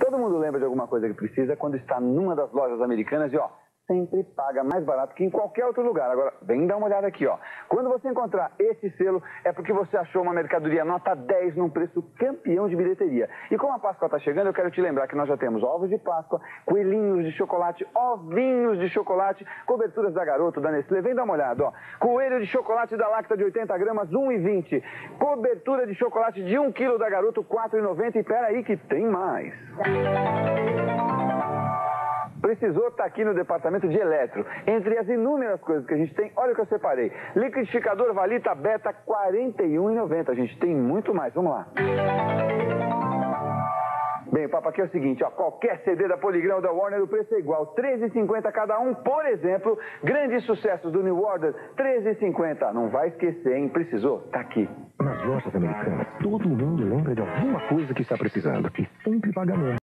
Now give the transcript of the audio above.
Todo mundo lembra de alguma coisa que precisa quando está numa das lojas americanas e, ó, sempre paga mais barato que em qualquer outro lugar. Agora, vem dar uma olhada aqui, ó. Quando você encontrar esse selo, é porque você achou uma mercadoria nota 10 num preço campeão de bilheteria. E como a Páscoa está chegando, eu quero te lembrar que nós já temos ovos de Páscoa, coelhinhos de chocolate, ovinhos de chocolate, coberturas da Garoto, da Nestlé. Vem dar uma olhada, ó. Coelho de chocolate da Lacta de 80 gramas, R$1,20. Cobertura de chocolate de 1 quilo da Garoto, R$4,90. E peraí que tem mais. Precisou estar aqui no departamento de eletro. Entre as inúmeras coisas que a gente tem, olha o que eu separei. Liquidificador Valita Beta, R$41,90. A gente tem muito mais. Vamos lá. Bem, o papo aqui é o seguinte, ó, qualquer CD da Polygram ou da Warner, o preço é igual, R$13,50 cada um. Por exemplo, grandes sucessos do New Order, R$13,50. Não vai esquecer, hein? Precisou? Tá aqui. Nas lojas americanas, todo mundo lembra de alguma coisa que está precisando e sempre paga menos.